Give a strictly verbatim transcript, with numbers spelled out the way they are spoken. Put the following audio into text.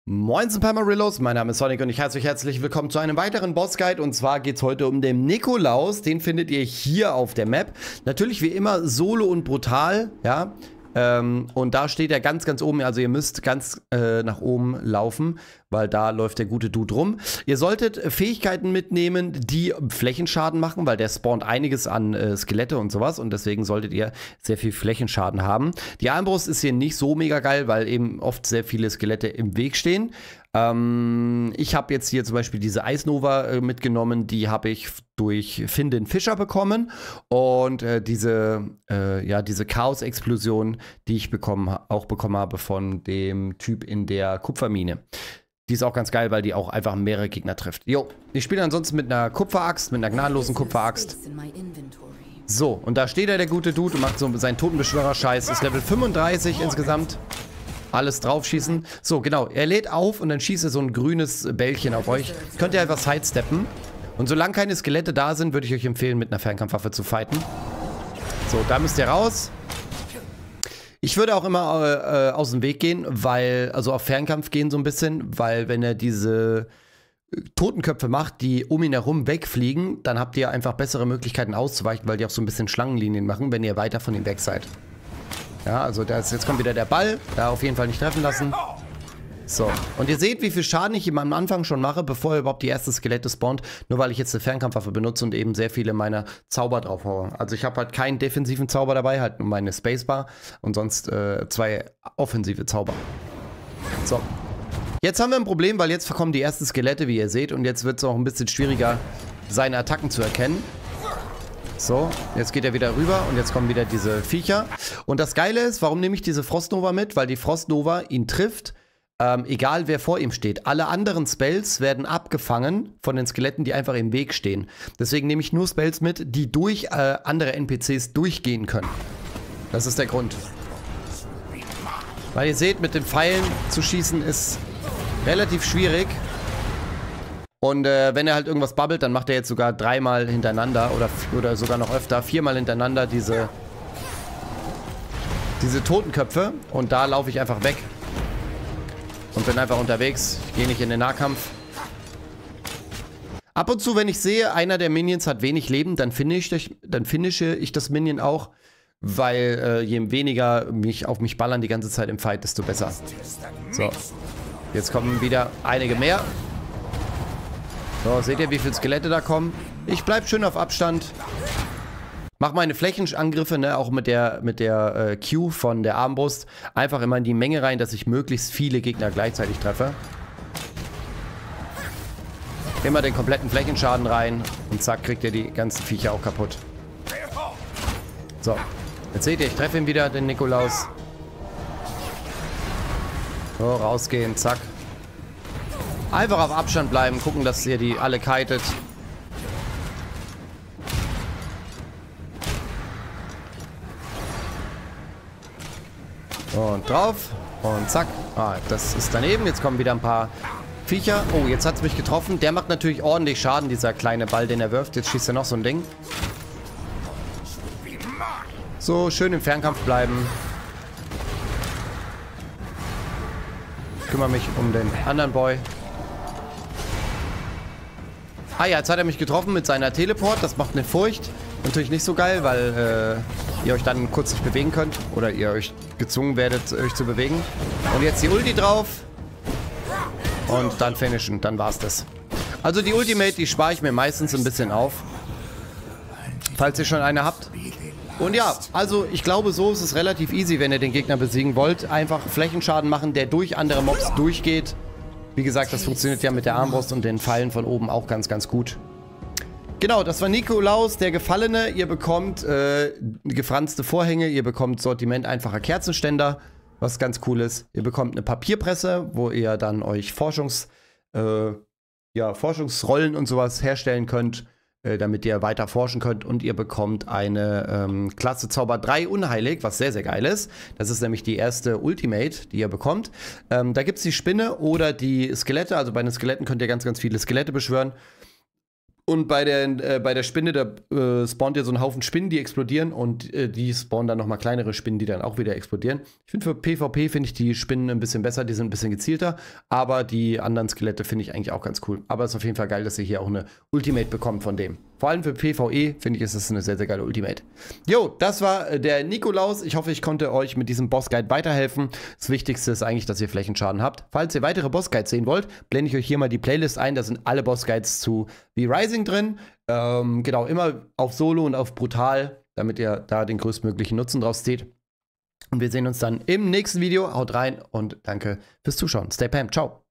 Moin Palmarillos, mein Name ist Sonic und ich heiße euch herzlich willkommen zu einem weiteren Bossguide. Und zwar geht es heute um den Nikolaus, den findet ihr hier auf der Map. Natürlich wie immer solo und brutal, ja. Ähm, und da steht er ganz, ganz oben, also ihr müsst ganz äh, nach oben laufen, weil da läuft der gute Dude rum. Ihr solltet Fähigkeiten mitnehmen, die Flächenschaden machen, weil der spawnt einiges an äh, Skelette und sowas und deswegen solltet ihr sehr viel Flächenschaden haben. Die Armbrust ist hier nicht so mega geil, weil eben oft sehr viele Skelette im Weg stehen. Ähm, ich habe jetzt hier zum Beispiel diese Eisnova äh, mitgenommen, die habe ich durch Finn den Fischer bekommen und äh, diese, äh, ja, diese Chaos-Explosion, die ich bekommen, auch bekommen habe von dem Typ in der Kupfermine. Die ist auch ganz geil, weil die auch einfach mehrere Gegner trifft. Jo, ich spiele ansonsten mit einer Kupferaxt, mit einer gnadenlosen Kupferaxt. So, und da steht er, der gute Dude, und macht so seinen Totenbeschwörer-Scheiß. Ist Level fünfunddreißig insgesamt. Alles draufschießen. So, genau, er lädt auf und dann schießt er so ein grünes Bällchen auf euch. Könnt ihr einfach sidesteppen. Und solange keine Skelette da sind, würde ich euch empfehlen, mit einer Fernkampfwaffe zu fighten. So, da müsst ihr raus. Ich würde auch immer äh, aus dem Weg gehen, weil, also auf Fernkampf gehen so ein bisschen, weil wenn er diese Totenköpfe macht, die um ihn herum wegfliegen, dann habt ihr einfach bessere Möglichkeiten auszuweichen, weil die auch so ein bisschen Schlangenlinien machen, wenn ihr weiter von ihm weg seid. Ja, also das, jetzt kommt wieder der Ball, da auf jeden Fall nicht treffen lassen. So, und ihr seht, wie viel Schaden ich ihm am Anfang schon mache, bevor er überhaupt die erste Skelette spawnt, nur weil ich jetzt eine Fernkampfwaffe benutze und eben sehr viele meiner Zauber drauf haue. Also ich habe halt keinen defensiven Zauber dabei, halt nur meine Spacebar und sonst äh, zwei offensive Zauber. So, jetzt haben wir ein Problem, weil jetzt kommen die ersten Skelette, wie ihr seht, und jetzt wird es auch ein bisschen schwieriger, seine Attacken zu erkennen. So, jetzt geht er wieder rüber und jetzt kommen wieder diese Viecher. Und das Geile ist, warum nehme ich diese Frostnova mit? Weil die Frostnova ihn trifft, ähm, egal wer vor ihm steht. Alle anderen Spells werden abgefangen von den Skeletten, die einfach im Weg stehen. Deswegen nehme ich nur Spells mit, die durch äh, andere N P Cs durchgehen können. Das ist der Grund. Weil ihr seht, mit den Pfeilen zu schießen ist relativ schwierig. Und äh, wenn er halt irgendwas bubbelt, dann macht er jetzt sogar dreimal hintereinander oder, oder sogar noch öfter, viermal hintereinander diese, diese Totenköpfe. Und da laufe ich einfach weg. Und bin einfach unterwegs. Ich gehe nicht in den Nahkampf. Ab und zu, wenn ich sehe, einer der Minions hat wenig Leben, dann finische ich, dann finische ich das Minion auch. Weil äh, je weniger mich auf mich ballern die ganze Zeit im Fight, desto besser. So. Jetzt kommen wieder einige mehr. So, seht ihr, wie viele Skelette da kommen? Ich bleib schön auf Abstand. Mach meine Flächenangriffe, ne, auch mit der, mit der äh, Q von der Armbrust. Einfach immer in die Menge rein, dass ich möglichst viele Gegner gleichzeitig treffe. Immer den kompletten Flächenschaden rein. Und zack, kriegt ihr die ganzen Viecher auch kaputt. So, jetzt seht ihr, ich treffe ihn wieder, den Nikolaus. So, rausgehen, zack. Einfach auf Abstand bleiben, gucken, dass ihr die alle kitet. Und drauf. Und zack. Ah, das ist daneben. Jetzt kommen wieder ein paar Viecher. Oh, jetzt hat es mich getroffen. Der macht natürlich ordentlich Schaden, dieser kleine Ball, den er wirft. Jetzt schießt er noch so ein Ding. So, schön im Fernkampf bleiben. Ich kümmere mich um den anderen Boy. Ah ja, jetzt hat er mich getroffen mit seiner Teleport. Das macht eine Furcht. Natürlich nicht so geil, weil äh, ihr euch dann kurz nicht bewegen könnt. Oder ihr euch gezwungen werdet, euch zu bewegen. Und jetzt die Ulti drauf. Und dann finishen. Dann war's das. Also die Ultimate, die spare ich mir meistens ein bisschen auf. Falls ihr schon eine habt. Und ja, also ich glaube, so ist es relativ easy, wenn ihr den Gegner besiegen wollt. Einfach Flächenschaden machen, der durch andere Mobs durchgeht. Wie gesagt, das funktioniert ja mit der Armbrust und den Pfeilen von oben auch ganz, ganz gut. Genau, das war Nikolaus, der Gefallene. Ihr bekommt äh, gefranste Vorhänge, ihr bekommt Sortiment einfacher Kerzenständer, was ganz cool ist. Ihr bekommt eine Papierpresse, wo ihr dann euch Forschungs, äh, ja, Forschungsrollen und sowas herstellen könnt, äh, damit ihr weiter forschen könnt. Und ihr bekommt eine ähm, Klasse Zauber drei Unheilig, was sehr, sehr geil ist. Das ist nämlich die erste Ultimate, die ihr bekommt. Ähm, da gibt es die Spinne oder die Skelette. Also bei den Skeletten könnt ihr ganz, ganz viele Skelette beschwören. Und bei der, äh, bei der Spinne, da äh, spawnt ja so ein Haufen Spinnen, die explodieren und äh, die spawnen dann nochmal kleinere Spinnen, die dann auch wieder explodieren. Ich finde für PvP finde ich die Spinnen ein bisschen besser, die sind ein bisschen gezielter, aber die anderen Skelette finde ich eigentlich auch ganz cool. Aber es ist auf jeden Fall geil, dass ihr hier auch eine Ultimate bekommt von dem. Vor allem für PvE finde ich, ist es eine sehr, sehr geile Ultimate. Jo, das war äh, der Nikolaus. Ich hoffe, ich konnte euch mit diesem Bossguide weiterhelfen. Das Wichtigste ist eigentlich, dass ihr Flächenschaden habt. Falls ihr weitere Bossguides sehen wollt, blende ich euch hier mal die Playlist ein. Da sind alle Bossguides zu V-Rising drin. Ähm, genau, immer auf Solo und auf Brutal, damit ihr da den größtmöglichen Nutzen draus zieht. Und wir sehen uns dann im nächsten Video. Haut rein und danke fürs Zuschauen. Stay Pam. Ciao.